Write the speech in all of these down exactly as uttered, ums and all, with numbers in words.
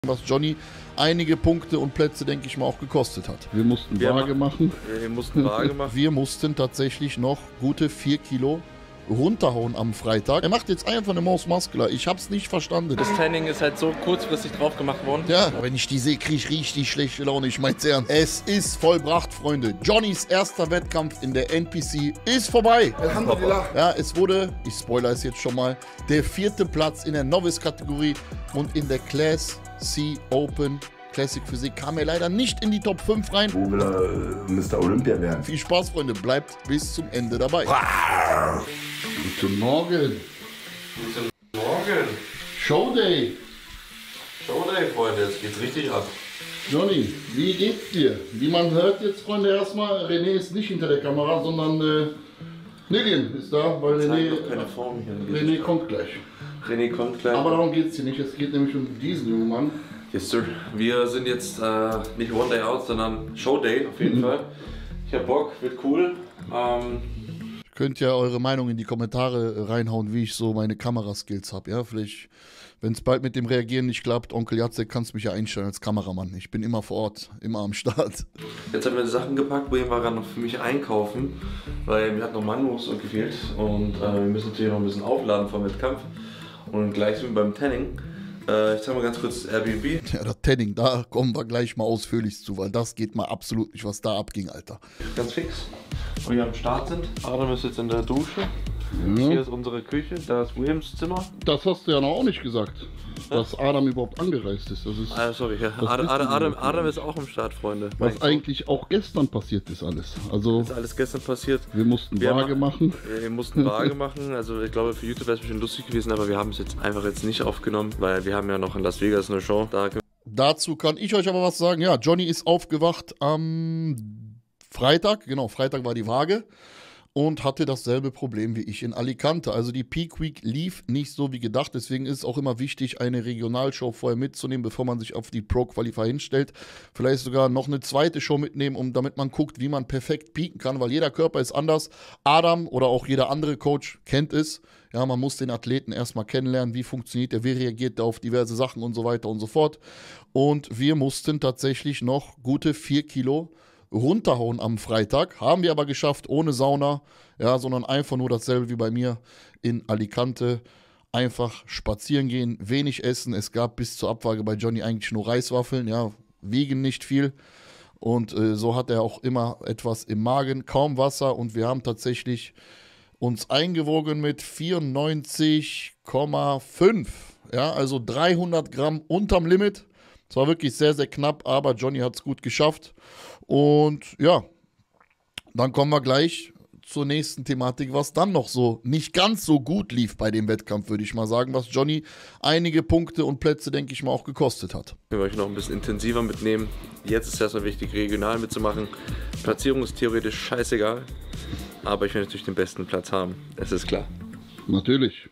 Was Johnny einige Punkte und Plätze, denke ich mal, auch gekostet hat. Wir mussten wir Waage machen. Wir mussten Waage machen. Wir mussten tatsächlich noch gute vier Kilo runterhauen am Freitag. Er macht jetzt einfach eine Maus Muscular. Ich hab's nicht verstanden. Das Tanning ist halt so kurzfristig drauf gemacht worden. Ja, wenn ich die sehe, kriege ich richtig schlechte Laune. Ich mein's ernst. Es ist vollbracht, Freunde. Johnnys erster Wettkampf in der N P C ist vorbei. Alhamdulillah. Ja, es wurde, ich spoilere es jetzt schon mal, der vierte Platz in der Novice-Kategorie und in der Class C Open Classic Physik kam er leider nicht in die Top fünf rein. Wo will er äh, Mister Olympia werden? Viel Spaß, Freunde. Bleibt bis zum Ende dabei. Guten Morgen. Guten Morgen. Showday. Showday, Freunde. Es geht richtig ab. Johnny, wie geht's dir? Wie man hört jetzt, Freunde, erstmal, René ist nicht hinter der Kamera, sondern äh, Nilien ist da, weil René, keine Form hier. René kommt gleich. René kommt gleich. Aber darum geht's hier nicht. Es geht nämlich um diesen jungen Mann. Yes, sir. Wir sind jetzt äh, nicht One Day Out, sondern Showday auf jeden mhm. Fall. Ich hab Bock, wird cool. Ähm, Könnt ja eure Meinung in die Kommentare reinhauen, wie ich so meine Kameraskills habe. Ja, vielleicht, wenn es bald mit dem Reagieren nicht klappt, Onkel Jacek, kannst mich ja einstellen als Kameramann. Ich bin immer vor Ort, immer am Start. Jetzt haben wir Sachen gepackt, William war gerade noch für mich einkaufen, weil mir hat noch Mangos und gefehlt. Und äh, wir müssen natürlich noch ein bisschen aufladen vom Wettkampf. Und gleich sind wir beim Tanning. Äh, ich zeige mal ganz kurz das Airbnb. Ja, das Tanning, da kommen wir gleich mal ausführlich zu, weil das geht mal absolut nicht, was da abging, Alter. Ganz fix. Wo wir am Start sind. Adam ist jetzt in der Dusche. Ja. Hier ist unsere Küche, da ist Williams Zimmer. Das hast du ja noch auch nicht gesagt, ja? Dass Adam überhaupt angereist ist. Das ist ah, sorry, ja. Adam, Adam, Adam, Adam ist auch am Start, Freunde. Was mein eigentlich auch gestern passiert ist alles. Also ist alles gestern passiert. Wir mussten wir Waage machen. Wir mussten Waage machen. Also ich glaube, für YouTube wäre es bestimmt lustig gewesen, aber wir haben es jetzt einfach jetzt nicht aufgenommen, weil wir haben ja noch in Las Vegas eine Show. Da Dazu kann ich euch aber was sagen. Ja, Johnny ist aufgewacht am Freitag. Genau, Freitag war die Waage. Und hatte dasselbe Problem wie ich in Alicante. Also die Peak Week lief nicht so wie gedacht. Deswegen ist es auch immer wichtig, eine Regionalshow vorher mitzunehmen, bevor man sich auf die Pro-Qualifier hinstellt. Vielleicht sogar noch eine zweite Show mitnehmen, um, damit man guckt, wie man perfekt peaken kann, weil jeder Körper ist anders. Adam oder auch jeder andere Coach kennt es. Ja, man muss den Athleten erstmal kennenlernen, wie funktioniert der, wie reagiert er auf diverse Sachen und so weiter und so fort. Und wir mussten tatsächlich noch gute vier Kilo runterhauen am Freitag. Haben wir aber geschafft, ohne Sauna, ja, sondern einfach nur dasselbe wie bei mir in Alicante. Einfach spazieren gehen, wenig essen. Es gab bis zur Abwaage bei Johnny eigentlich nur Reiswaffeln, ja, wiegen nicht viel. Und äh, so hat er auch immer etwas im Magen, kaum Wasser. Und wir haben tatsächlich uns eingewogen mit vierundneunzig Komma fünf. Ja, also dreihundert Gramm unterm Limit. Es war wirklich sehr, sehr knapp, aber Johnny hat es gut geschafft. Und ja, dann kommen wir gleich zur nächsten Thematik, was dann noch so nicht ganz so gut lief bei dem Wettkampf, würde ich mal sagen, was Johnny einige Punkte und Plätze, denke ich mal, auch gekostet hat. Ich will euch noch ein bisschen intensiver mitnehmen. Jetzt ist es erstmal wichtig, regional mitzumachen. Platzierung ist theoretisch scheißegal, aber ich will natürlich den besten Platz haben, das ist klar. Natürlich.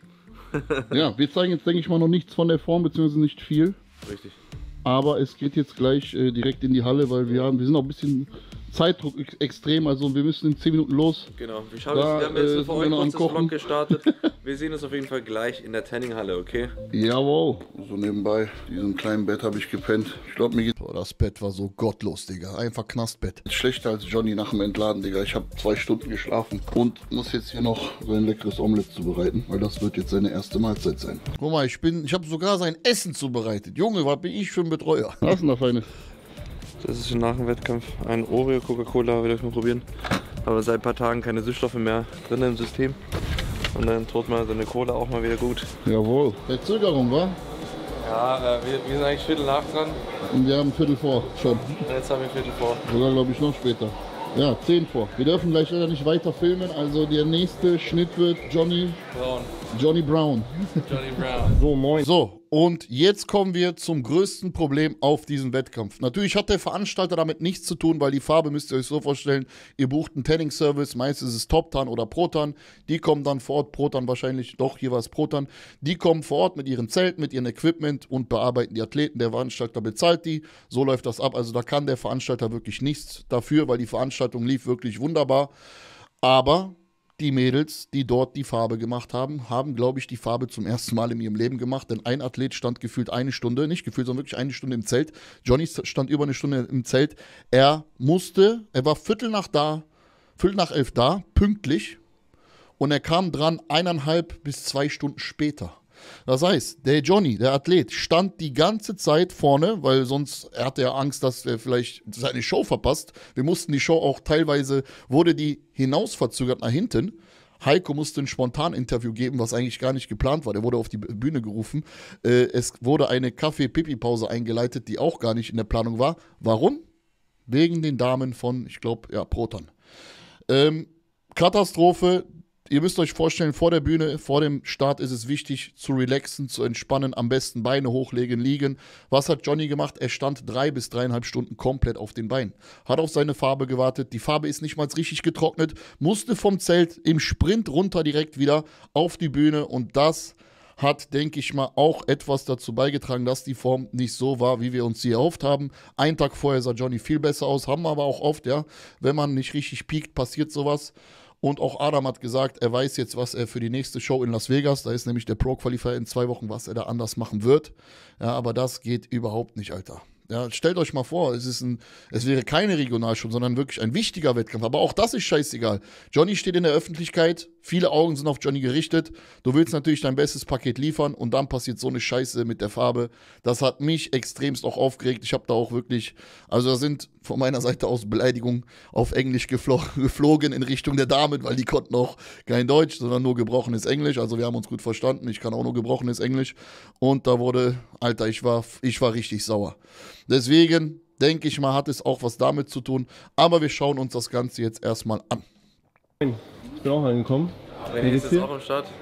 Ja, wir zeigen jetzt, denke ich mal, noch nichts von der Form, beziehungsweise nicht viel. Richtig. Aber es geht jetzt gleich äh, direkt in die Halle, weil wir haben, wir sind auch ein bisschen Zeitdruck ex extrem, also wir müssen in zehn Minuten los. Genau, wir, schauen da, jetzt, wir haben jetzt äh, für euch kurz das Vlog gestartet. Wir sehen uns auf jeden Fall gleich in der Tanninghalle, okay? Jawohl. So nebenbei, diesem kleinen Bett habe ich gepennt. Ich glaube, mir geht... Boah, das Bett war so gottlos, Digga. Einfach Knastbett. Schlechter als Johnny nach dem Entladen, Digga. Ich habe zwei Stunden geschlafen und muss jetzt hier noch so ein leckeres Omelett zubereiten, weil das wird jetzt seine erste Mahlzeit sein. Guck mal, ich bin, ich habe sogar sein Essen zubereitet. Junge, was bin ich für ein Betreuer? Was ist denn da Feines? Das ist schon nach dem Wettkampf ein Oreo Coca-Cola, will ich mal probieren. Aber seit ein paar Tagen keine Süßstoffe mehr drin im System. Und dann tut man so eine Cola auch mal wieder gut. Jawohl. Verzögerung, wa? Ja, äh, wir, wir sind eigentlich Viertel nach dran. Und wir haben Viertel vor schon. Und jetzt haben wir Viertel vor. Sogar glaube ich noch später. Ja, zehn vor. Wir dürfen gleich leider nicht weiter filmen, also der nächste Schnitt wird Johnny Brown. Johnny Brown. Johnny Brown. So, moin. So, und jetzt kommen wir zum größten Problem auf diesem Wettkampf. Natürlich hat der Veranstalter damit nichts zu tun, weil die Farbe müsst ihr euch so vorstellen, ihr bucht einen Tanning-Service, meistens ist es Top-Tan oder Pro-Tan. Die kommen dann vor Ort, Pro-Tan wahrscheinlich, doch, hier war es Pro-Tan. Die kommen vor Ort mit ihren Zelten, mit ihrem Equipment und bearbeiten die Athleten. Der Veranstalter bezahlt die. So läuft das ab. Also da kann der Veranstalter wirklich nichts dafür, weil die Veranstaltung lief wirklich wunderbar. Aber die Mädels, die dort die Farbe gemacht haben, haben, glaube ich, die Farbe zum ersten Mal in ihrem Leben gemacht. Denn ein Athlet stand gefühlt eine Stunde, nicht gefühlt, sondern wirklich eine Stunde im Zelt. Johnny stand über eine Stunde im Zelt. Er musste, er war Viertel nach da, Viertel nach elf da, pünktlich. Und er kam dran eineinhalb bis zwei Stunden später. Das heißt, der Johnny, der Athlet, stand die ganze Zeit vorne, weil sonst er hatte er Angst, dass er vielleicht seine Show verpasst. Wir mussten die Show auch teilweise, wurde die hinausverzögert nach hinten. Heiko musste ein Spontan-Interview geben, was eigentlich gar nicht geplant war. Der wurde auf die Bühne gerufen. Äh, es wurde eine Kaffee-Pipi-Pause eingeleitet, die auch gar nicht in der Planung war. Warum? Wegen den Damen von, ich glaube, ja, Proton. Ähm, Katastrophe. Ihr müsst euch vorstellen, vor der Bühne, vor dem Start ist es wichtig, zu relaxen, zu entspannen, am besten Beine hochlegen, liegen. Was hat Johnny gemacht? Er stand drei bis dreieinhalb Stunden komplett auf den Beinen. Hat auf seine Farbe gewartet. Die Farbe ist nicht mal richtig getrocknet. Musste vom Zelt im Sprint runter direkt wieder auf die Bühne. Und das hat, denke ich mal, auch etwas dazu beigetragen, dass die Form nicht so war, wie wir uns sie erhofft haben. Einen Tag vorher sah Johnny viel besser aus. Haben wir aber auch oft, ja. Wenn man nicht richtig piekt, passiert sowas. Und auch Adam hat gesagt, er weiß jetzt, was er für die nächste Show in Las Vegas, da ist nämlich der Pro-Qualifier in zwei Wochen, was er da anders machen wird. Ja, aber das geht überhaupt nicht, Alter. Ja, stellt euch mal vor, es, ist ein, es wäre keine Regionalshow, sondern wirklich ein wichtiger Wettkampf. Aber auch das ist scheißegal. Johnny steht in der Öffentlichkeit, viele Augen sind auf Johnny gerichtet. Du willst natürlich dein bestes Paket liefern und dann passiert so eine Scheiße mit der Farbe. Das hat mich extremst auch aufgeregt. Ich habe da auch wirklich, also da sind von meiner Seite aus Beleidigungen auf Englisch geflo geflogen in Richtung der Damen, weil die konnten auch kein Deutsch, sondern nur gebrochenes Englisch. Also wir haben uns gut verstanden. Ich kann auch nur gebrochenes Englisch. Und da wurde, Alter, ich war, ich war richtig sauer. Deswegen denke ich mal, hat es auch was damit zu tun. Aber wir schauen uns das Ganze jetzt erstmal an. Ich bin auch angekommen. René ist jetzt auch am Start.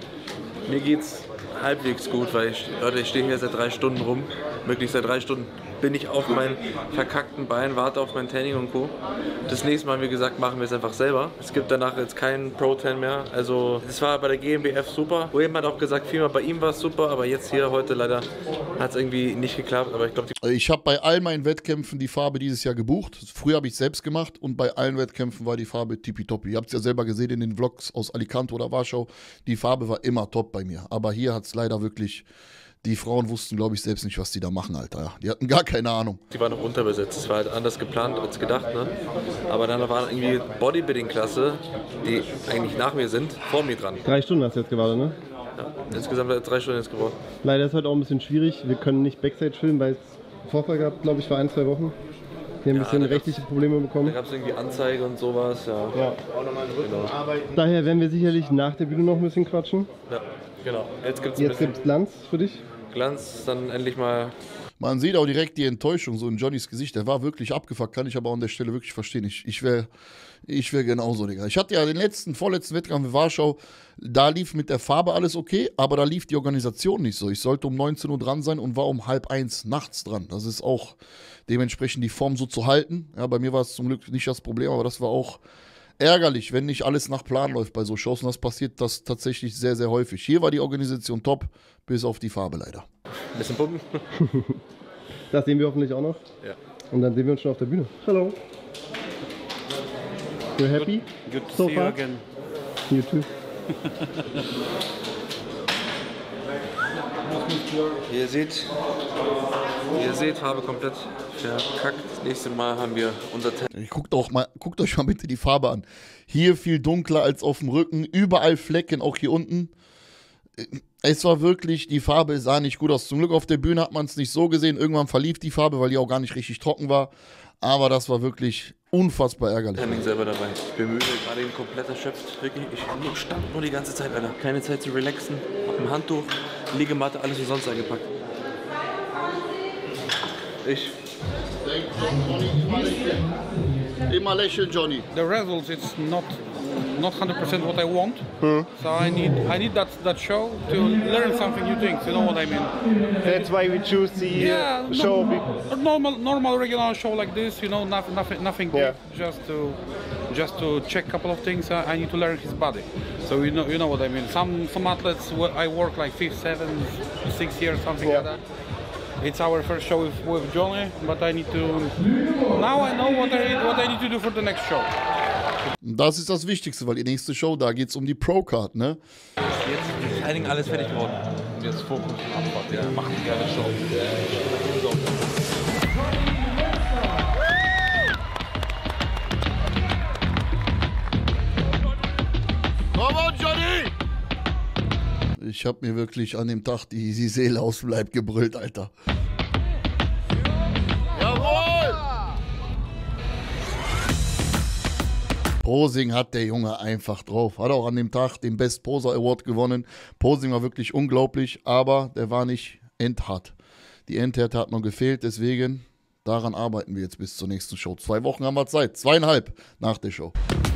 Mir geht's halbwegs gut, weil ich, Leute, ich stehe hier seit drei Stunden rum. Wirklich seit drei Stunden bin ich auf meinen verkackten Beinen, warte auf mein Training und Co. Das nächste Mal, wie gesagt, machen wir es einfach selber. Es gibt danach jetzt keinen Pro zehn mehr. Also es war bei der G m B F super. William hat auch gesagt, viermal bei ihm war es super, aber jetzt hier heute leider hat es irgendwie nicht geklappt. Aber ich glaube, ich habe bei all meinen Wettkämpfen die Farbe dieses Jahr gebucht. Früher habe ich es selbst gemacht und bei allen Wettkämpfen war die Farbe tippitoppi. Ihr habt es ja selber gesehen in den Vlogs aus Alicante oder Warschau. Die Farbe war immer top bei mir. Aber hier hat es leider wirklich... Die Frauen wussten, glaube ich, selbst nicht, was die da machen, Alter. Die hatten gar keine Ahnung. Die war noch unterbesetzt. Es war halt anders geplant als gedacht, ne? Aber dann war irgendwie Bodybuilding-Klasse, die eigentlich nach mir sind, vor mir dran. Drei Stunden hast du jetzt gewartet, ne? Ja, insgesamt drei Stunden jetzt geworden. Leider ist heute auch ein bisschen schwierig. Wir können nicht Backstage filmen, weil es Vorfall gab, glaube ich, vor ein, zwei Wochen. Wir haben ein bisschen rechtliche Probleme bekommen. Da gab es irgendwie Anzeige und sowas, ja. Ja. Genau. Daher werden wir sicherlich nach der Bühne noch ein bisschen quatschen. Ja, genau. Jetzt gibt es Jetzt gibt's Glanz für dich. Glanz, dann endlich mal. Man sieht auch direkt die Enttäuschung so in Johnnys Gesicht. Der war wirklich abgefuckt, kann ich aber an der Stelle wirklich verstehen. Ich, ich wäre ich wär genauso, Digga. Ich hatte ja den letzten, vorletzten Wettkampf in Warschau, da lief mit der Farbe alles okay, aber da lief die Organisation nicht so. Ich sollte um neunzehn Uhr dran sein und war um halb eins nachts dran. Das ist auch dementsprechend die Form so zu halten. Ja, bei mir war es zum Glück nicht das Problem, aber das war auch ärgerlich, wenn nicht alles nach Plan läuft bei so Shows. Und das passiert das tatsächlich sehr, sehr häufig. Hier war die Organisation top, bis auf die Farbe leider. Ein bisschen pumpen. Das sehen wir hoffentlich auch noch. Ja. Und dann sehen wir uns schon auf der Bühne. Hallo. You're happy? Good to so see you far? again. You too. Wie ihr seht, wie ihr seht, Farbe komplett verkackt. Das nächste Mal haben wir unser Ten. Guckt, auch mal, guckt euch mal bitte die Farbe an. Hier viel dunkler als auf dem Rücken, überall Flecken, auch hier unten. Es war wirklich, die Farbe sah nicht gut aus. Zum Glück auf der Bühne hat man es nicht so gesehen. Irgendwann verlief die Farbe, weil die auch gar nicht richtig trocken war. Aber das war wirklich unfassbar ärgerlich. Ich bin selber dabei. Ich bin müde, gerade eben komplett erschöpft. Wirklich, ich stand nur die ganze Zeit, Alter. Keine Zeit zu relaxen. Hab ein Handtuch, Liegematte, alles umsonst eingepackt. Ich. Immer lächeln, Johnny. The results, it's not not one hundred percent what I want. Hmm. So I need I need that that show to learn something new things. You know what I mean? That's why we choose the Yeah, uh, show. no, a normal normal regular show like this. You know, nothing nothing nothing Yeah. big, just to just to check a couple of things. I, I need to learn his body. So you know you know what I mean. Some some athletes I work like five, seven, six years, something Yeah. like that. It's our first show with, with Johnny, but I need to now I know what I what I need to do for the next show. Das ist das Wichtigste, weil die nächste Show, da geht es um die Pro-Card, ne? Jetzt ist Training alles fertig geworden. Und jetzt Fokus und Abfahrt. Ja, machen die geile Show. Come on, Johnny! Ich hab mir wirklich an dem Tag die, die Seele aus dem Leib gebrüllt, Alter. Jawohl! Posing hat der Junge einfach drauf. Hat auch an dem Tag den Best Poser Award gewonnen. Posing war wirklich unglaublich, aber der war nicht endhart. Die Endhärte hat noch gefehlt, deswegen daran arbeiten wir jetzt bis zur nächsten Show. Zwei Wochen haben wir Zeit, zweieinhalb nach der Show.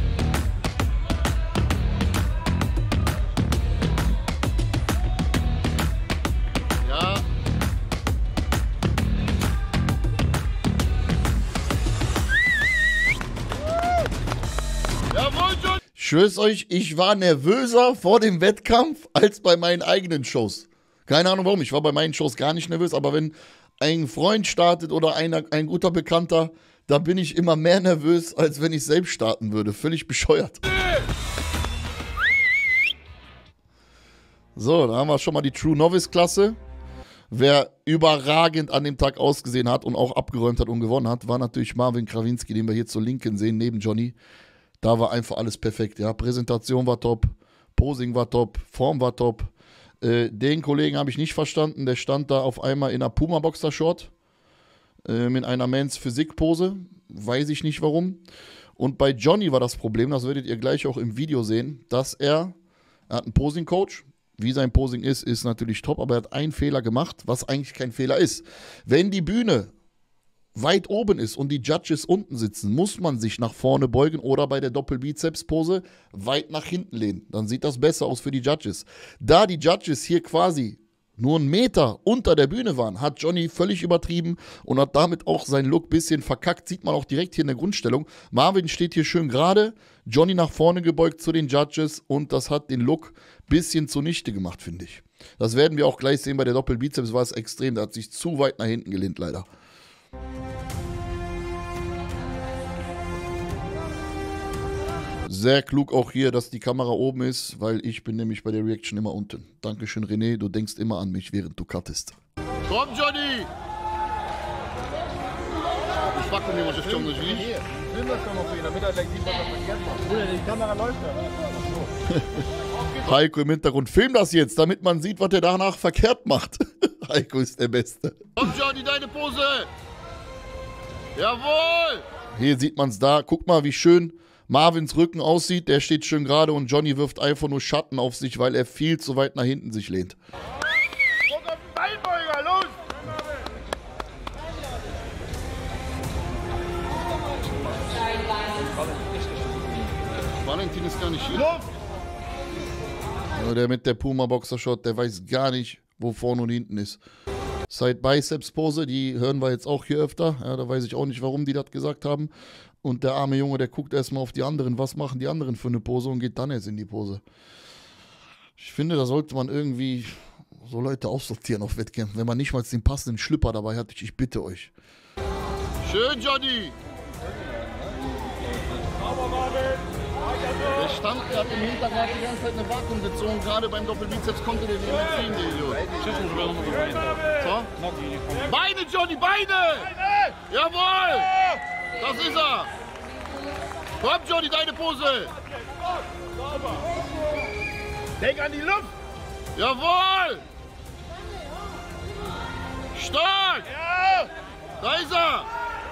Ich schwör's euch, ich war nervöser vor dem Wettkampf als bei meinen eigenen Shows. Keine Ahnung warum, ich war bei meinen Shows gar nicht nervös, aber wenn ein Freund startet oder einer, ein guter Bekannter, da bin ich immer mehr nervös, als wenn ich selbst starten würde. Völlig bescheuert. So, da haben wir schon mal die True Novice Klasse. Wer überragend an dem Tag ausgesehen hat und auch abgeräumt hat und gewonnen hat, war natürlich Marvin Krawinski, den wir hier zur Linken sehen, neben Johnny. Da war einfach alles perfekt, ja. Präsentation war top, Posing war top, Form war top. Äh, den Kollegen habe ich nicht verstanden, der stand da auf einmal in einer Puma-Boxer-Short äh, mit einer Mans Physik-Pose, weiß ich nicht warum. Und bei Johnny war das Problem, das werdet ihr gleich auch im Video sehen, dass er, er hat einen Posing-Coach, wie sein Posing ist, ist natürlich top, aber er hat einen Fehler gemacht, was eigentlich kein Fehler ist. Wenn die Bühne weit oben ist und die Judges unten sitzen, muss man sich nach vorne beugen oder bei der Doppelbizeps-Pose weit nach hinten lehnen. Dann sieht das besser aus für die Judges. Da die Judges hier quasi nur einen Meter unter der Bühne waren, hat Johnny völlig übertrieben und hat damit auch seinen Look ein bisschen verkackt. Sieht man auch direkt hier in der Grundstellung. Marvin steht hier schön gerade, Johnny nach vorne gebeugt zu den Judges und das hat den Look ein bisschen zunichte gemacht, finde ich. Das werden wir auch gleich sehen, bei der Doppelbizeps war es extrem, der hat sich zu weit nach hinten gelehnt, leider. Sehr klug auch hier, dass die Kamera oben ist, weil ich bin nämlich bei der Reaction immer unten. Dankeschön, René, du denkst immer an mich, während du cuttest. Komm, Johnny! Ich wackel mir was auf Johnny. Film das doch noch für ihn, damit er gleich sieht, was er verkehrt macht. Bruder, die Kamera läuft ja. Heiko im Hintergrund, film das jetzt, damit man sieht, was er danach verkehrt macht. Heiko ist der Beste. Komm, Johnny, deine Pose! Jawohl! Hier sieht man es da. Guck mal, wie schön Marvins Rücken aussieht. Der steht schön gerade und Johnny wirft einfach nur Schatten auf sich, weil er viel zu weit nach hinten sich lehnt. Guck auf den Beinbeuger, los! Valentin ist gar nicht hier. Ja, der mit der Puma-Boxer-Shot, der weiß gar nicht, wo vorne und hinten ist. Side-Biceps-Pose, die hören wir jetzt auch hier öfter. Ja, da weiß ich auch nicht, warum die das gesagt haben. Und der arme Junge, der guckt erstmal auf die anderen. Was machen die anderen für eine Pose und geht dann jetzt in die Pose. Ich finde, da sollte man irgendwie so Leute aussortieren auf Wettkämpfen, wenn man nicht mal den passenden Schlüpper dabei hat. Ich bitte euch. Schön, Johnny! Der stand gerade im Hintergrund die ganze Zeit eine Vakuum gezogen. Gerade beim Doppelbizeps konnte der nicht mehr ziehen, der Idiot. So? Beine, Johnny, Beine! Jawohl! Das ist er! Komm, Johnny, deine Pose! Denk an die Luft! Jawohl! Stark! Ja. Da ist er!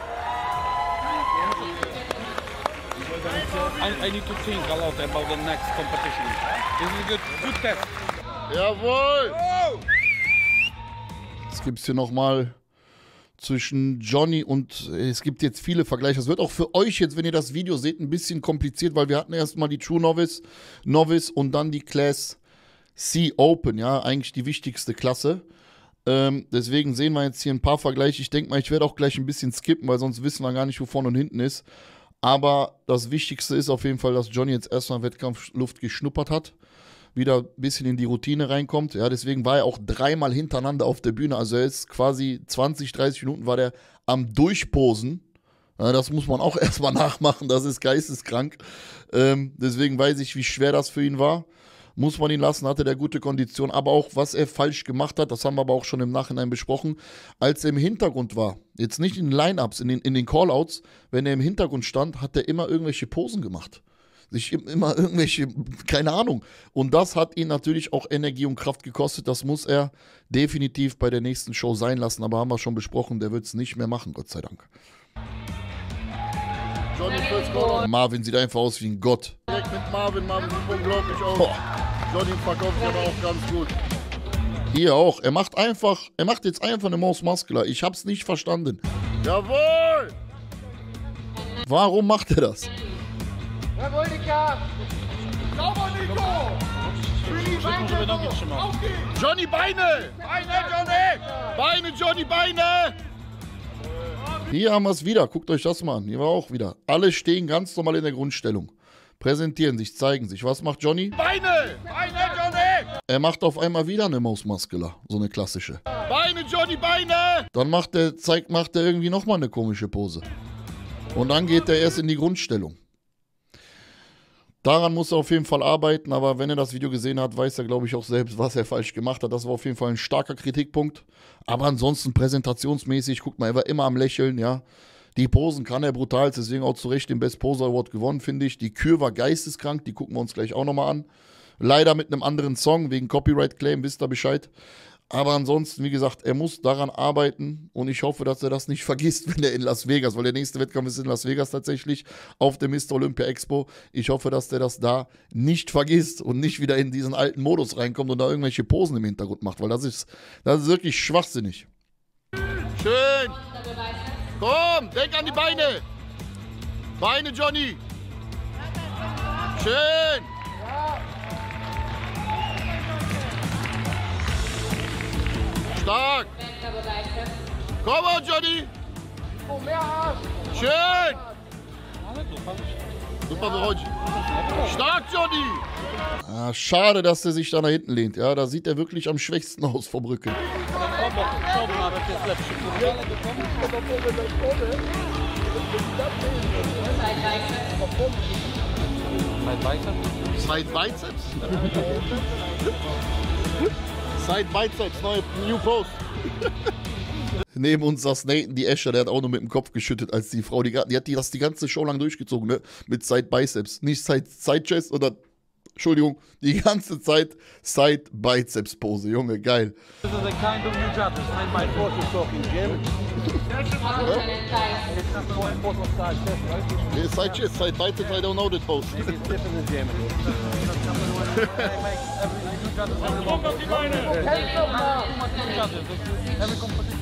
I, I need to think a lot about the next competition. This is a good, good test. Jawohl! Jetzt gibt es hier nochmal zwischen Johnny und es gibt jetzt viele Vergleiche. Das wird auch für euch jetzt, wenn ihr das Video seht, ein bisschen kompliziert, weil wir hatten erstmal die True Novice, Novice und dann die Class C Open, ja, eigentlich die wichtigste Klasse. Ähm, deswegen sehen wir jetzt hier ein paar Vergleiche. Ich denke mal, ich werde auch gleich ein bisschen skippen, weil sonst wissen wir gar nicht, wo vorne und hinten ist. Aber das Wichtigste ist auf jeden Fall, dass Johnny jetzt erstmal Wettkampfluft geschnuppert hat. Wieder ein bisschen in die Routine reinkommt. Ja, deswegen war er auch dreimal hintereinander auf der Bühne. Also er ist quasi zwanzig, dreißig Minuten war der am Durchposen. Ja, das muss man auch erstmal nachmachen, das ist geisteskrank. Ähm, deswegen weiß ich, wie schwer das für ihn war. Muss man ihn lassen, hatte der gute Kondition. Aber auch, was er falsch gemacht hat, das haben wir aber auch schon im Nachhinein besprochen, als er im Hintergrund war, jetzt nicht in den Line-Ups, in den, in den Callouts, wenn er im Hintergrund stand, hat er immer irgendwelche Posen gemacht. Sich immer irgendwelche, keine Ahnung. Und das hat ihn natürlich auch Energie und Kraft gekostet. Das muss er definitiv bei der nächsten Show sein lassen. Aber haben wir schon besprochen, der wird es nicht mehr machen, Gott sei Dank. Johnny Marvin sieht einfach aus wie ein Gott. Direkt mit Marvin, Marvin sieht unglaublich aus. Boah. Johnny verkauft sich aber auch ganz gut. Hier auch. Er macht einfach, er macht jetzt einfach eine Maus Muscular. Ich hab's nicht verstanden. Jawohl! Warum macht er das? Jawohl, Dicker! Sauber, Nico! Für die Beine! Johnny, Beine! Beine, Johnny! Beine, Johnny, Beine! Hier haben wir es wieder. Guckt euch das mal an. Hier war auch wieder. Alle stehen ganz normal in der Grundstellung. Präsentieren sich, zeigen sich. Was macht Johnny? Beine! Beine, Johnny! Er macht auf einmal wieder eine Maus Muscular. So eine klassische. Beine, Johnny, Beine! Dann macht er, zeigt, macht er irgendwie nochmal eine komische Pose. Und dann geht er erst in die Grundstellung. Daran muss er auf jeden Fall arbeiten, aber wenn er das Video gesehen hat, weiß er, glaube ich, auch selbst, was er falsch gemacht hat. Das war auf jeden Fall ein starker Kritikpunkt. Aber ansonsten präsentationsmäßig, guckt mal, er war immer am Lächeln, ja. Die Posen kann er brutal, deswegen auch zu Recht den Best Poser Award gewonnen, finde ich. Die Kür war geisteskrank, die gucken wir uns gleich auch nochmal an. Leider mit einem anderen Song, wegen Copyright Claim, wisst ihr Bescheid. Aber ansonsten, wie gesagt, er muss daran arbeiten und ich hoffe, dass er das nicht vergisst, wenn er in Las Vegas, weil der nächste Wettkampf ist in Las Vegas tatsächlich auf der Mister Olympia Expo. Ich hoffe, dass der das da nicht vergisst und nicht wieder in diesen alten Modus reinkommt und da irgendwelche Posen im Hintergrund macht, weil das ist, das ist wirklich schwachsinnig. Schön! Komm, denk an die Beine! Beine, Johnny! Schön! Stark! Komm on, Johnny! Schön! Super Bereutsch. Stark, Johnny! Ah, schade, dass er sich da nach hinten lehnt. Ja, da sieht er wirklich am schwächsten aus vom Rücken. Side Biceps? Side Biceps, neue New Post. Neben uns saß Nathan, die Escher, der hat auch nur mit dem Kopf geschüttet, als die Frau, die, die hat die, das die ganze Show lang durchgezogen, ne? Mit Side Biceps. Nicht Side, Side Chest oder, Entschuldigung, die ganze Zeit Side Biceps Pose, Junge, geil. This is a kind of new job. It's my force is talking German. It's not the one force of side chest, right? Yeah, Side Chest, Side Biceps, I don't know that pose. Maybe it's different in German. I make every new job is every long. Every competition.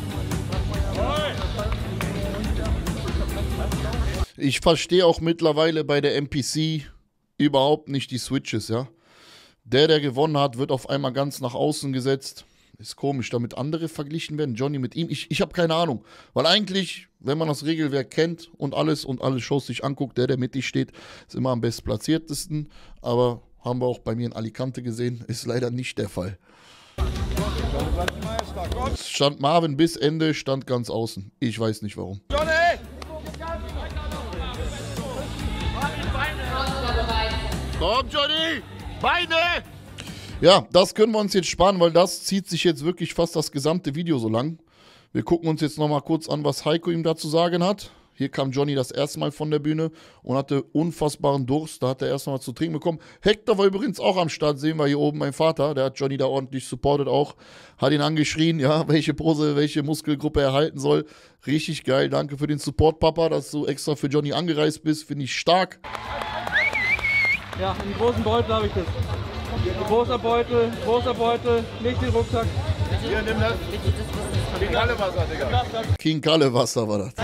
Ich verstehe auch mittlerweile bei der M P C überhaupt nicht die Switches, ja. Der, der gewonnen hat, wird auf einmal ganz nach außen gesetzt. Ist komisch, damit andere verglichen werden. Johnny mit ihm. Ich, ich habe keine Ahnung. Weil eigentlich, wenn man das Regelwerk kennt und alles und alle Shows sich anguckt, der, der mittig steht, ist immer am bestplatziertesten. Aber haben wir auch bei mir in Alicante gesehen, ist leider nicht der Fall. Stand Marvin bis Ende, stand ganz außen. Ich weiß nicht warum. Johnny! Komm, Johnny! Beine! Ja, das können wir uns jetzt sparen, weil das zieht sich jetzt wirklich fast das gesamte Video so lang. Wir gucken uns jetzt nochmal kurz an, was Heiko ihm da zu sagen hat. Hier kam Johnny das erste Mal von der Bühne und hatte unfassbaren Durst. Da hat er erst mal was zu trinken bekommen. Hector war übrigens auch am Start, sehen wir hier oben, mein Vater. Der hat Johnny da ordentlich supportet auch. Hat ihn angeschrien, ja, welche Pose, welche Muskelgruppe er halten soll. Richtig geil, danke für den Support, Papa, dass du extra für Johnny angereist bist. Finde ich stark. Ja, in großen Beutel habe ich das. Großer Beutel, großer Beutel, nicht den Rucksack. Hier, nimm das. King Kalle-Wasser, Digga. King Kalle-Wasser war das.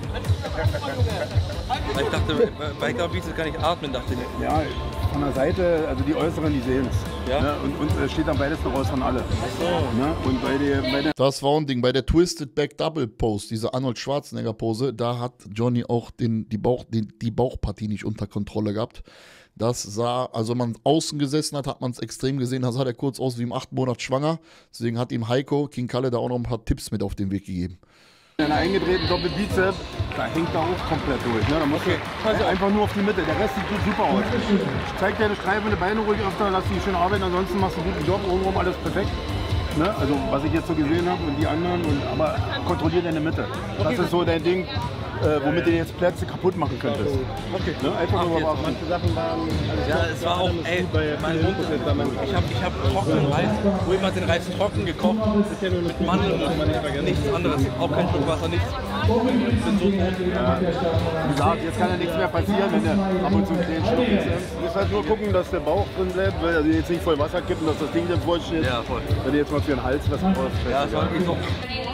Ich dachte, bei Gabis kann ich atmen, dachte ich. Ja, von der Seite, also die Äußeren, die sehen es. Ja? Ne? Und uns steht am weitesten raus von alle. So. Ne? Und bei der, bei der Das war ein Ding. Bei der Twisted Back Double Pose, diese Arnold Schwarzenegger Pose, da hat Johnny auch den, die, Bauch, den, die Bauchpartie nicht unter Kontrolle gehabt. Das sah, also wenn man außen gesessen hat, hat man es extrem gesehen. Da sah der kurz aus wie im achten Monat schwanger. Deswegen hat ihm Heiko, King Kalle, da auch noch ein paar Tipps mit auf den Weg gegeben. In einer eingedrehten Doppelbizeps, da hängt er auch komplett durch. Ne? Da musst okay. du also einfach nur auf die Mitte. Der Rest sieht super aus. Zeig deine streifende Beine ruhig öfter, lass die schön arbeiten. Ansonsten machst du einen guten Job, obenrum alles perfekt. Ne? Also was ich jetzt so gesehen habe und die anderen. Und, aber kontrollier deine Mitte. Das ist so dein Ding, äh, womit du jetzt Plätze kaputt machen könntest. Okay. Ne? Einfach nur okay. Manche Sachen waren. Also ja, es war auch, ey, mein Mund, ich habe ich hab trockenen Reis, wo jemand den Reis trocken gekocht, ja mit Mandeln und nichts anderes, auch kein Stück Wasser, nichts. Ich bin so tot. Ja. Wie gesagt, jetzt kann ja nichts mehr passieren, wenn der ab und zu einen kleinen Schluck ist. Du musst halt nur gucken, dass der Bauch drin bleibt, weil also jetzt nicht voll Wasser kippen, dass das Ding dann voll steht. Ja, voll. Wenn du jetzt mal für den Hals was brauchst. Ja, das war wirklich so.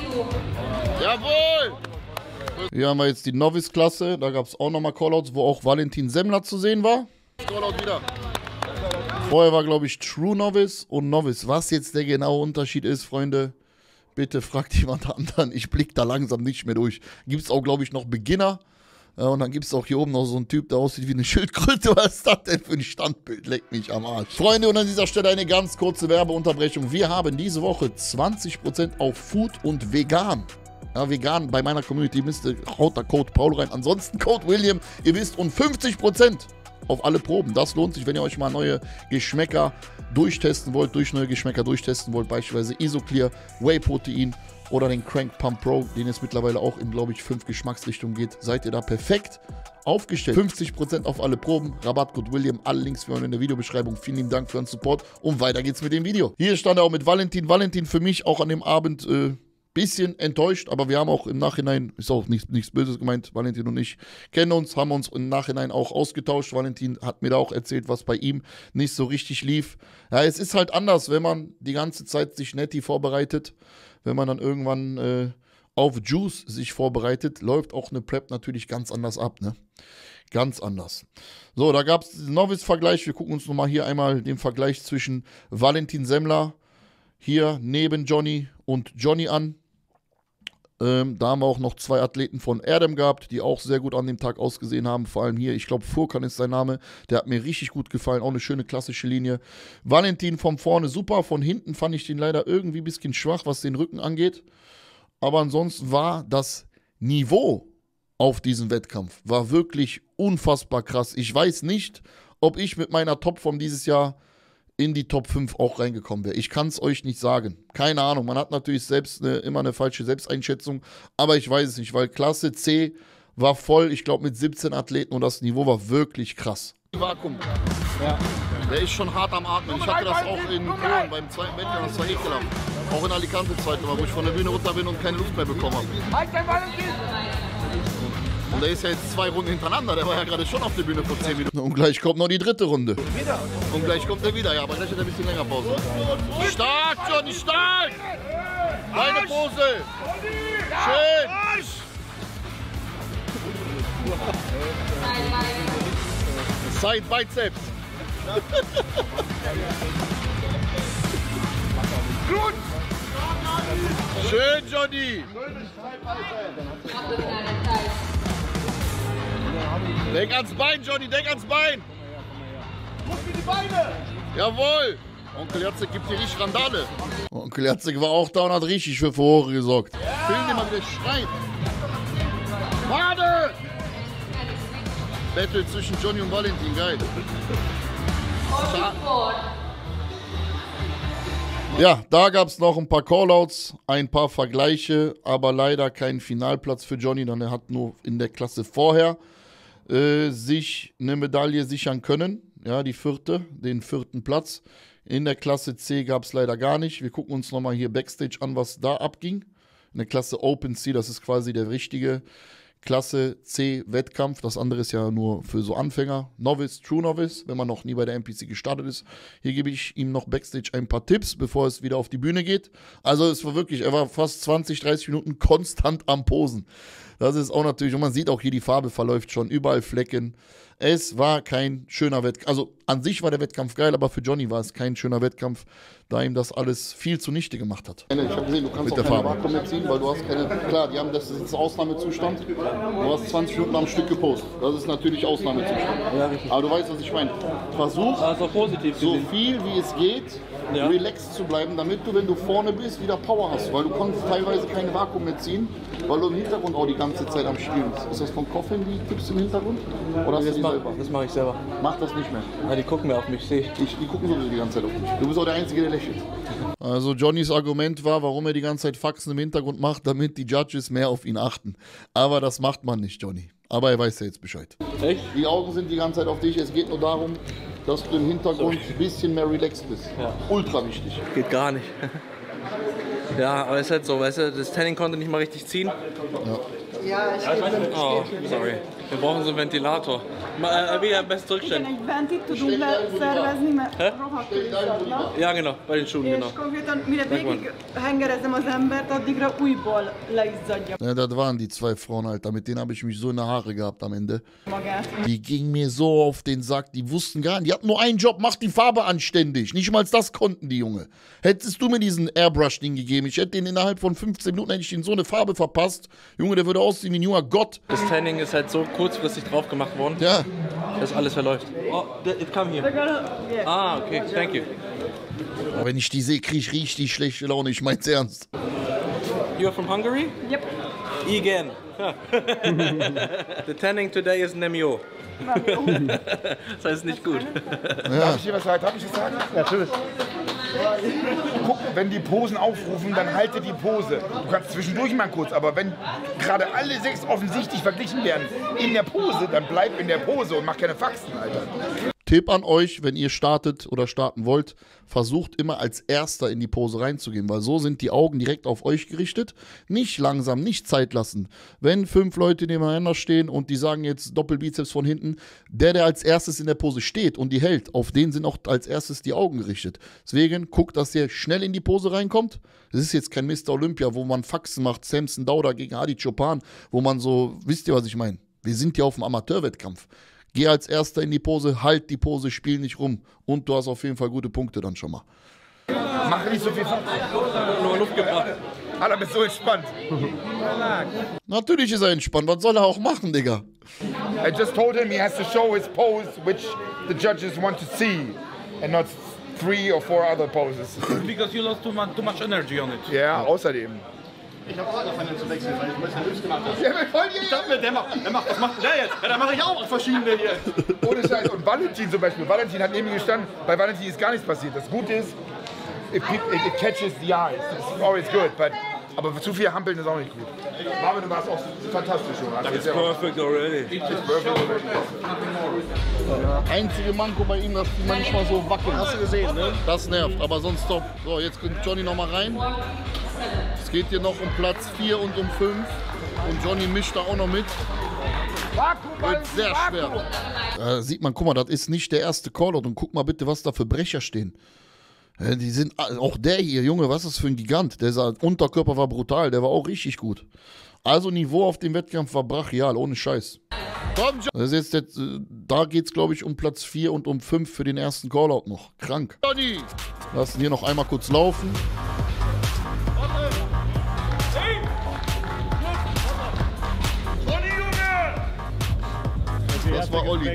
Jawohl! Hier haben wir jetzt die Novice-Klasse, da gab es auch nochmal Callouts, wo auch Valentin Semmler zu sehen war. Callout wieder. Vorher war, glaube ich, True Novice und Novice. Was jetzt der genaue Unterschied ist, Freunde, bitte fragt jemand anderen. Ich blicke da langsam nicht mehr durch. Gibt es auch, glaube ich, noch Beginner. Ja, und dann gibt es auch hier oben noch so einen Typ, der aussieht wie eine Schildkröte. Was ist das denn für ein Standbild? Leckt mich am Arsch. Freunde, und an dieser Stelle eine ganz kurze Werbeunterbrechung. Wir haben diese Woche zwanzig Prozent auf Food und Vegan. Ja, vegan bei meiner Community, müsst ihr, haut da Code Paul rein. Ansonsten Code William, ihr wisst, und fünfzig Prozent auf alle Proben. Das lohnt sich, wenn ihr euch mal neue Geschmäcker durchtesten wollt, durch neue Geschmäcker durchtesten wollt, beispielsweise Isoclear, Whey Protein oder den Crank Pump Pro, den es mittlerweile auch in, glaube ich, fünf Geschmacksrichtungen geht. Seid ihr da perfekt aufgestellt. fünfzig Prozent auf alle Proben, Rabattcode William, alle Links für euch in der Videobeschreibung. Vielen lieben Dank für euren Support und weiter geht's mit dem Video. Hier stand er auch mit Valentin. Valentin für mich auch an dem Abend äh, bisschen enttäuscht, aber wir haben auch im Nachhinein, ist auch nichts, nichts Böses gemeint, Valentin und ich kennen uns, haben uns im Nachhinein auch ausgetauscht. Valentin hat mir da auch erzählt, was bei ihm nicht so richtig lief. Ja, es ist halt anders, wenn man die ganze Zeit sich netti vorbereitet, wenn man dann irgendwann äh, auf Juice sich vorbereitet, läuft auch eine Prep natürlich ganz anders ab, ne? Ganz anders. So, da gab es den Novice-Vergleich. Wir gucken uns nochmal hier einmal den Vergleich zwischen Valentin Semmler hier neben Johnny und Johnny an. Ähm, da haben wir auch noch zwei Athleten von Erdem gehabt, die auch sehr gut an dem Tag ausgesehen haben. Vor allem hier, ich glaube, Furkan ist sein Name. Der hat mir richtig gut gefallen. Auch eine schöne klassische Linie. Valentin von vorne super. Von hinten fand ich den leider irgendwie ein bisschen schwach, was den Rücken angeht. Aber ansonsten war das Niveau auf diesem Wettkampf war wirklich unfassbar krass. Ich weiß nicht, ob ich mit meiner Topform dieses Jahr in die Top fünf auch reingekommen wäre. Ich kann es euch nicht sagen. Keine Ahnung. Man hat natürlich selbst eine, immer eine falsche Selbsteinschätzung, aber ich weiß es nicht, weil Klasse C war voll, ich glaube mit siebzehn Athleten und das Niveau war wirklich krass. Vakuum. Ja. Der ist schon hart am Atmen. Ich hatte das auch in Polen beim zweiten Wettkampf, das war ekelhaft. Auch in Alicante zweite Mal, wo ich von der Bühne runter bin und keine Luft mehr bekommen habe. Und der ist ja jetzt zwei Runden hintereinander, der war ja gerade schon auf der Bühne vor zehn Minuten. Und gleich kommt noch die dritte Runde. Und gleich kommt er wieder, ja, aber gleich hat er ein bisschen länger Pause. Stark, Johnny, stark! Meine Pose! Schön! Side Bizeps! Gut! Schön, Johnny! Denk ans Bein, Johnny, denk ans Bein! Muskel die Beine! Jawohl! Onkel Jacek gibt hier richtig Randale. Onkel Jacek war auch da und hat richtig für Furore gesorgt. Ja. Film dir mal, wie der schreit. Warte! Battle zwischen Johnny und Valentin, geil. Ja, da gab es noch ein paar Callouts, ein paar Vergleiche, aber leider keinen Finalplatz für Johnny, denn er hat nur in der Klasse vorher äh, sich eine Medaille sichern können. Ja, die vierte, den vierten Platz. In der Klasse C gab es leider gar nicht. Wir gucken uns nochmal hier Backstage an, was da abging. In der Klasse Open C, das ist quasi der richtige Klasse C Wettkampf. Das andere ist ja nur für so Anfänger. Novice, True Novice, wenn man noch nie bei der N P C gestartet ist. Hier gebe ich ihm noch Backstage ein paar Tipps, bevor es wieder auf die Bühne geht. Also es war wirklich, er war fast zwanzig, dreißig Minuten konstant am Posen. Das ist auch natürlich, und man sieht auch hier, die Farbe verläuft schon, überall Flecken. Es war kein schöner Wettkampf. Also an sich war der Wettkampf geil, aber für Johnny war es kein schöner Wettkampf, da ihm das alles viel zunichte gemacht hat. Ich habe gesehen, du kannst auch keine Vakuum mehr ziehen, weil du hast keine, klar, die haben, das ist jetzt Ausnahmezustand. Du hast zwanzig Minuten am Stück gepostet. Das ist natürlich Ausnahmezustand. Ja, aber du weißt, was ich meine. Versuch, also positiv so viel wie es geht, ja, relaxed zu bleiben, damit du, wenn du vorne bist, wieder Power hast. Weil du konntest teilweise keine Vakuum mehr ziehen. Weil du im Hintergrund auch die ganze Zeit am Spielen bist. Ist das von Coffin, die Tipps im Hintergrund? Oder hast du Das die mache selber? mach ich selber. Mach das nicht mehr. Ja, die gucken mir auf mich, sehe ich. Ich, die gucken sowieso die ganze Zeit auf dich. Du bist auch der Einzige, der lächelt. Also Johnnys Argument war, warum er die ganze Zeit Faxen im Hintergrund macht, damit die Judges mehr auf ihn achten. Aber das macht man nicht, Johnny. Aber er weiß ja jetzt Bescheid. Echt? Die Augen sind die ganze Zeit auf dich. Es geht nur darum, dass du im Hintergrund ein bisschen mehr relaxed bist. Ja. Ultra wichtig. Geht gar nicht. Ja, aber es ist halt so, weißt du, das Tanning konnte nicht mal richtig ziehen. Ja, ich gebe Oh, sorry. Wir brauchen so einen Ventilator. Ma, äh, wie am besten zurückstellen. egy ventit tudunk leszervezni, mert rohadtul izzadnak. Ja, genau, bei den Schuhen, És genau. konkrétan, mire végig hengerezem az embert, addigra újból leizzadja Ja, das waren die zwei Frauen, Alter. Mit denen habe ich mich so in der Haare gehabt am Ende. magát. Die gingen mir so auf den Sack. Die wussten gar nicht. Die hatten nur einen Job, mach die Farbe anständig. Nicht mal das konnten die, Junge. Hättest du mir diesen Airbrush-Ding gegeben, ich hätte den innerhalb von fünfzehn Minuten hätte ich den so eine Farbe verpasst. Junge, der würde aussehen wie ein junger Gott. Das Tanning ist halt so kurzfristig drauf gemacht worden, Ja. dass alles verläuft. Oh, it come here. Yeah. Ah, okay, thank you. Aber wenn ich die sehe, kriege ich richtig schlechte Laune. Ich mein's ernst. You're from Hungary? Yep. Igen. The tanning today is Nemio. Das heißt nicht gut. Darf ich dir was sagen? Darf ich das sagen? Ja, natürlich. Guck, wenn die Posen aufrufen, dann halte die Pose. Du kannst zwischendurch mal kurz, aber wenn gerade alle sechs offensichtlich verglichen werden in der Pose, dann bleib in der Pose und mach keine Faxen, Alter. Tipp an euch, wenn ihr startet oder starten wollt, versucht immer als Erster in die Pose reinzugehen, weil so sind die Augen direkt auf euch gerichtet. Nicht langsam, nicht Zeit lassen. Wenn fünf Leute nebeneinander stehen und die sagen jetzt Doppelbizeps von hinten, der, der als erstes in der Pose steht und die hält, auf den sind auch als erstes die Augen gerichtet. Deswegen guckt, dass ihr schnell in die Pose reinkommt. Das ist jetzt kein Mister Olympia, wo man Faxen macht, Samson Dauda gegen Hadi Chopin, wo man so, wisst ihr, was ich meine? Wir sind ja auf dem Amateurwettkampf. Geh als Erster in die Pose, halt die Pose, spiel nicht rum. Und du hast auf jeden Fall gute Punkte dann schon mal. Mach nicht so viel Faxen. Nur Luft gebracht. Alter, bist so entspannt. Natürlich ist er entspannt. Was soll er auch machen, Digga? I just told him he has to show his pose which the judges want to see and not three or four other poses. Because you lost too much, too much energy on it. Ja, außerdem. Ich habe auch angefangen zu wechseln, weil ich ein bisschen Hilfe gemacht habe. Ja, wir wollen hier Ich dachte mir, der macht, der macht, was macht der jetzt? Ja, da mache ich auch verschiedene hier. ohne Scheiß. Und Valentin zum Beispiel. Valentin hat neben mir gestanden. Bei Valentin ist gar nichts passiert. Das Gute ist, it, it, it catches the eyes. It's always good. But, aber zu viel Hampeln ist auch nicht gut. Marvin, du warst auch fantastisch. It's Perfect already. perfect already. Einzige Manko bei ihm, dass die manchmal so wackeln. Hast du gesehen, ne? Das nervt, aber sonst top. So, jetzt kommt Johnny noch mal rein. Es geht hier noch um Platz vier und um fünf. Und Johnny mischt da auch noch mit. Wird sehr schwer. Da sieht man, guck mal, das ist nicht der erste Callout. Und guck mal bitte, was da für Brecher stehen. Ja, die sind, auch der hier, Junge, was ist das für ein Gigant? Der sah, Unterkörper war brutal, der war auch richtig gut. Also Niveau auf dem Wettkampf war brachial, ohne Scheiß. Das ist jetzt, jetzt da geht es, glaube ich, um Platz vier und um fünf für den ersten Callout noch. Krank. Johnny! Lassen hier noch einmal kurz laufen. Das war Olli.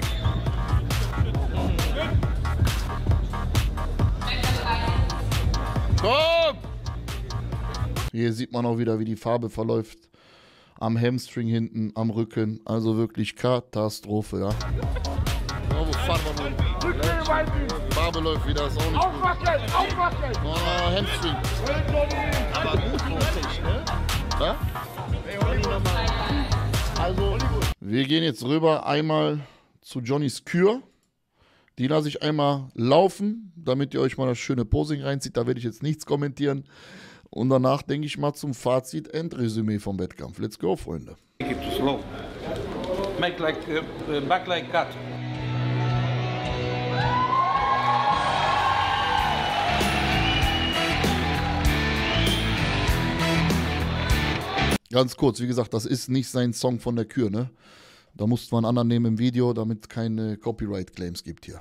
Komm! Hier sieht man auch wieder, wie die Farbe verläuft. Am Hamstring hinten, am Rücken. Also wirklich Katastrophe, ja. Oh, wo fahren wir nun? Farbe läuft wieder, ist auch nicht Aufwackeln! Aufwackeln! gut. Oh, Hamstring. Aber gut lustig, ne? Ja? Also, wir gehen jetzt rüber einmal zu Johnnys Kür. Die lasse ich einmal laufen, damit ihr euch mal das schöne Posing reinzieht. Da werde ich jetzt nichts kommentieren. Und danach denke ich mal zum Fazit, Endresümee vom Wettkampf. Let's go, Freunde. Make it too slow. Make like uh, uh, back like cut. Ganz kurz, wie gesagt, das ist nicht sein Song von der Kür, ne? Da mussten wir einen anderen nehmen im Video, damit es keine Copyright-Claims gibt hier.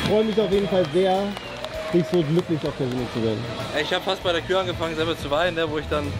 freue mich auf jeden Fall sehr, dich so glücklich auf der Bühne zu sehen. Ich habe fast bei der Kür angefangen selber zu weinen, ne, wo ich dann...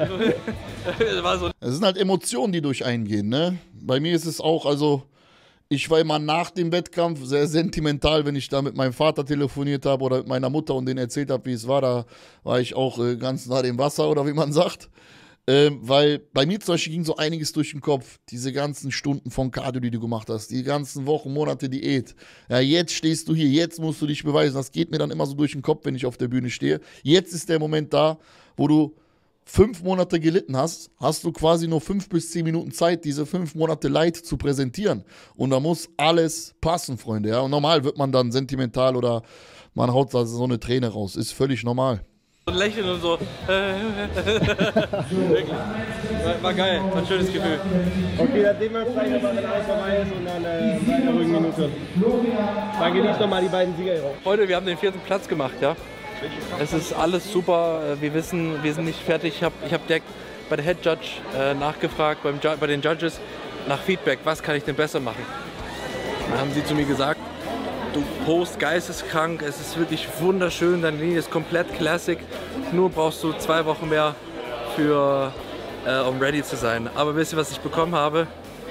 war so. Es sind halt Emotionen, die durch einen gehen, ne? Bei mir ist es auch, also ich war immer nach dem Wettkampf sehr sentimental, wenn ich da mit meinem Vater telefoniert habe oder mit meiner Mutter und denen erzählt habe, wie es war. Da war ich auch äh, ganz nah dem Wasser oder wie man sagt. Ähm, weil bei mir zum Beispiel ging so einiges durch den Kopf. Diese ganzen Stunden von Cardio, die du gemacht hast, die ganzen Wochen, Monate Diät. Ja, jetzt stehst du hier, jetzt musst du dich beweisen. Das geht mir dann immer so durch den Kopf, wenn ich auf der Bühne stehe. Jetzt ist der Moment da, wo du fünf Monate gelitten hast, hast du quasi nur fünf bis zehn Minuten Zeit, diese fünf Monate Leid zu präsentieren. Und da muss alles passen, Freunde. Ja? Und normal wird man dann sentimental oder man haut da so eine Träne raus. Ist völlig normal. Und lächeln und so. Wirklich. War, war geil, war ein schönes Gefühl. Okay, dann sehen wir uns gleich nochmal, wenn alles vorbei ist und dann äh, bei einer ruhigen Minute. Dann genieß nochmal die beiden Sieger hier raus. Heute, wir haben den vierten Platz gemacht, ja. Es ist alles super. Wir wissen, wir sind nicht fertig. Ich habe ich hab direkt bei der Head Judge äh, nachgefragt, beim, bei den Judges, nach Feedback, was kann ich denn besser machen. Dann haben sie zu mir gesagt, du post geisteskrank, es ist wirklich wunderschön, deine Linie ist komplett Classic, nur brauchst du zwei Wochen mehr für, äh, um ready zu sein. Aber wisst ihr, was ich bekommen habe?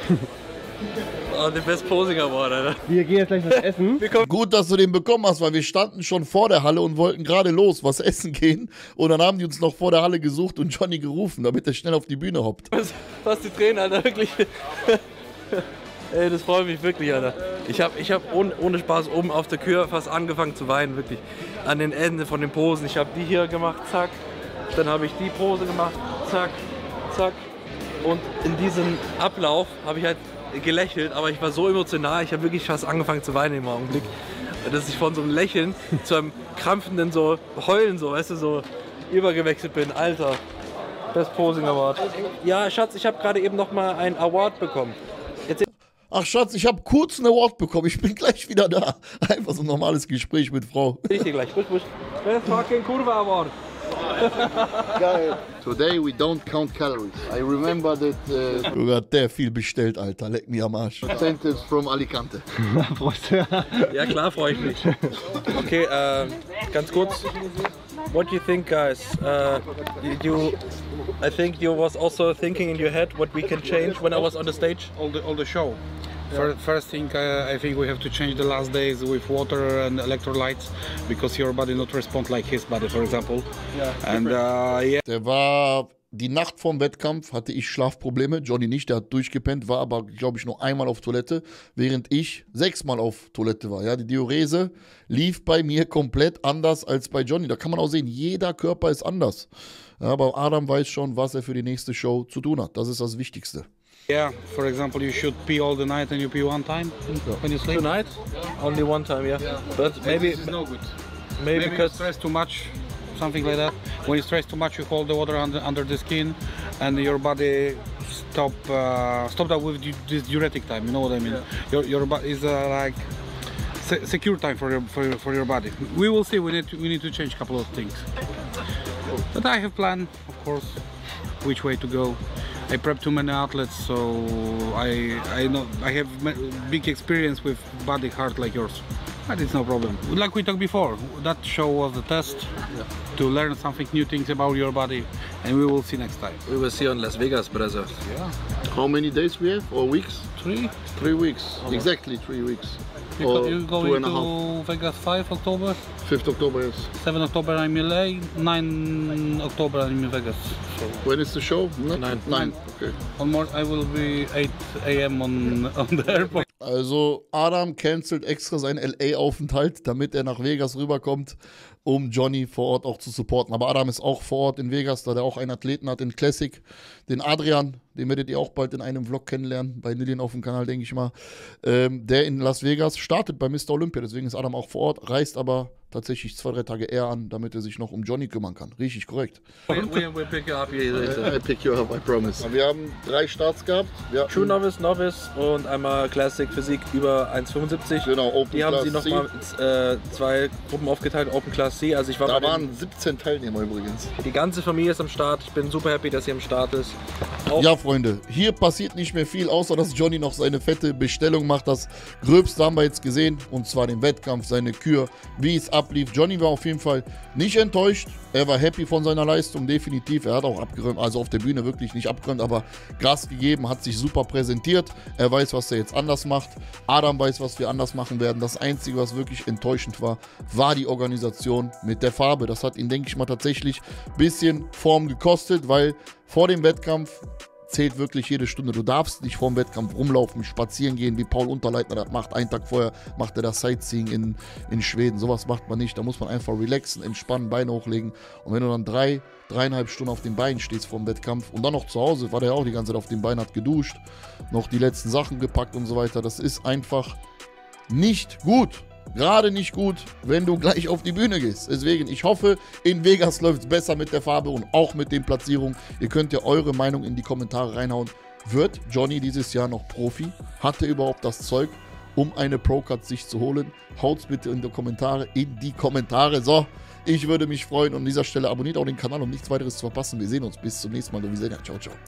Oh, den Best Posing Award, Alter. Wir gehen jetzt gleich was essen. Gut, dass du den bekommen hast, weil wir standen schon vor der Halle und wollten gerade los, was essen gehen. Und dann haben die uns noch vor der Halle gesucht und Johnny gerufen, damit er schnell auf die Bühne hoppt. Fast die Tränen, Alter, wirklich. Ey, das freut mich wirklich, Alter. Ich habe ich hab ohne, ohne Spaß oben auf der Kür fast angefangen zu weinen, wirklich. An den Enden von den Posen. Ich habe die hier gemacht, zack. Dann habe ich die Pose gemacht, zack, zack. Und in diesem Ablauf habe ich halt gelächelt, aber ich war so emotional, ich habe wirklich fast angefangen zu weinen im Augenblick. Dass ich von so einem Lächeln zu einem krampfenden so Heulen, so, weißt du, so übergewechselt bin. Alter, Best Posing Award. Ja, Schatz, ich habe gerade eben noch mal einen Award bekommen. Jetzt Ach Schatz, ich habe kurz einen Award bekommen, ich bin gleich wieder da. Einfach so ein normales Gespräch mit Frau. ich dir gleich. Busch, busch. Best fucking Kurva Award. Geil. Today we don't count calories. I remember that. Uh, du hat der viel bestellt, Alter. Leck mir am Arsch. Sentence from Alicante. Ja klar, freue ich mich. Okay, äh, ganz kurz. What do you think, guys? Uh, you, I think you was also thinking in your head what we can change when I was on the stage. All the all the show. Yeah. First thing, uh, I think we have to change the last days with water and electrolytes because your body not respond like his body, for example. Yeah. And uh, yeah. Der war die Nacht vorm Wettkampf, hatte ich Schlafprobleme. Johnny nicht, der hat durchgepennt, war aber, glaube ich, nur einmal auf Toilette, während ich sechsmal auf Toilette war. Ja, die Diurese lief bei mir komplett anders als bei Johnny. Da kann man auch sehen, jeder Körper ist anders. Ja, aber Adam weiß schon, was er für die nächste Show zu tun hat. Das ist das Wichtigste. Yeah, for example, you should pee all the night and you pee one time when you sleep. Tonight? Only one time, yeah. yeah. But maybe this is no good. Maybe, maybe because you stress too much, something like that. When you stress too much, you hold the water under, under the skin, and your body stop uh, stop that with this diuretic time. You know what I mean? Yeah. Your your body is uh, like se secure time for your for your, for your body. We will see. We need to, we need to change a couple of things. But I have planned, of course, which way to go. I prep too many athletes, so I I know I have big experience with body heart like yours. But it's no problem. Like we talked before, that show was the test yeah. to learn something new things about your body, and we will see next time. We will see on Las Vegas, brother. Yeah. How many days we have or weeks? Three. Three weeks. Oh. Exactly three weeks. You go, you going to Vegas five October? fifth October, yes. seven October I'm in L A, nine October I'm in Vegas. So when is the show? nine. nine. Okay. On more, I will be eight A M on, on the airport. Also Adam cancelt extra seinen L A-Aufenthalt, damit er nach Vegas rüberkommt, um Johnny vor Ort auch zu supporten. Aber Adam ist auch vor Ort in Vegas, da der auch einen Athleten hat in Classic, den Adrian, den werdet ihr auch bald in einem Vlog kennenlernen, bei Nillian auf dem Kanal, denke ich mal. Ähm, der in Las Vegas startet bei Mister Olympia, deswegen ist Adam auch vor Ort, reist aber tatsächlich zwei, drei Tage eher an, damit er sich noch um Johnny kümmern kann. Richtig korrekt. We, we, we pick you up here later. I pick you up, I promise. Wir haben drei Starts gehabt. True Novice, Novice und einmal Classic Physik über eins Komma fünfundsiebzig. Genau, Open Die haben Class sie nochmal äh, zwei Gruppen aufgeteilt, Open Class see. Also ich war Da bei waren den, siebzehn Teilnehmer übrigens. die ganze Familie ist am Start. Ich bin super happy, dass sie am Start ist. Auch Ja, Freunde, hier passiert nicht mehr viel, außer dass Johnny noch seine fette Bestellung macht. Das Gröbste haben wir jetzt gesehen, und zwar den Wettkampf, seine Kür, wie es ablief. Johnny war auf jeden Fall nicht enttäuscht. Er war happy von seiner Leistung, definitiv. Er hat auch abgeräumt, also auf der Bühne wirklich nicht abgeräumt, aber Gas gegeben, hat sich super präsentiert. Er weiß, was er jetzt anders macht. Adam weiß, was wir anders machen werden. Das Einzige, was wirklich enttäuschend war, war die Organisation mit der Farbe. Das hat ihn, denke ich mal, tatsächlich ein bisschen Form gekostet, weil vor dem Wettkampf zählt wirklich jede Stunde. Du darfst nicht vor dem Wettkampf rumlaufen, spazieren gehen, wie Paul Unterleitner das macht. Einen Tag vorher macht er das Sightseeing in, in Schweden. Sowas macht man nicht. Da muss man einfach relaxen, entspannen, Beine hochlegen. Und wenn du dann drei, dreieinhalb Stunden auf den Beinen stehst vor dem Wettkampf und dann noch zu Hause, war der auch die ganze Zeit auf den Beinen, hat geduscht, noch die letzten Sachen gepackt und so weiter. Das ist einfach nicht gut. Gerade nicht gut, wenn du gleich auf die Bühne gehst. Deswegen, ich hoffe, in Vegas läuft es besser mit der Farbe und auch mit den Platzierungen. Ihr könnt ja eure Meinung in die Kommentare reinhauen. Wird Johnny dieses Jahr noch Profi? Hat er überhaupt das Zeug, um eine Pro-Card sich zu holen? Haut's bitte in die Kommentare, in die Kommentare. So, ich würde mich freuen. Und an dieser Stelle abonniert auch den Kanal, um nichts weiteres zu verpassen. Wir sehen uns bis zum nächsten Mal. Wir sehen ja. Ciao, ciao.